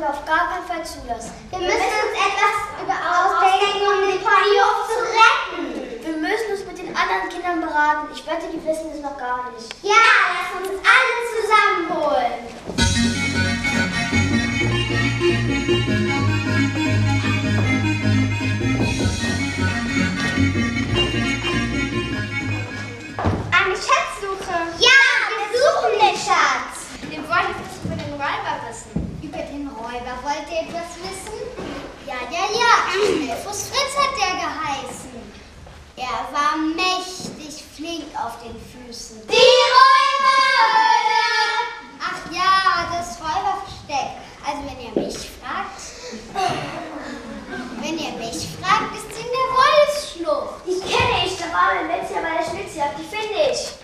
wir auf gar keinen Fall zulassen. Wir müssen uns etwas ausdenken, um den Ponyhof zu retten. Wir müssen uns mit den anderen Kindern beraten. Ich wette, die wissen es noch gar nicht. Ja, lass uns alle zusammenholen. Eine Schatzsuche. Ja, wir suchen den Schatz. Wir wollen etwas über den Räuber wissen. Über den Räuber wollt ihr etwas wissen? Ja. Schnellfuß Fritz hat der geheißen. Er war mächtig flink auf den Füßen. Die Räuberhöhle! Ach ja, das Räuberversteck. Also wenn ihr mich fragt, ist in der Wolfsschlucht. Die kenne ich, da war mein Metzger bei der Schnitzjagd, die finde ich.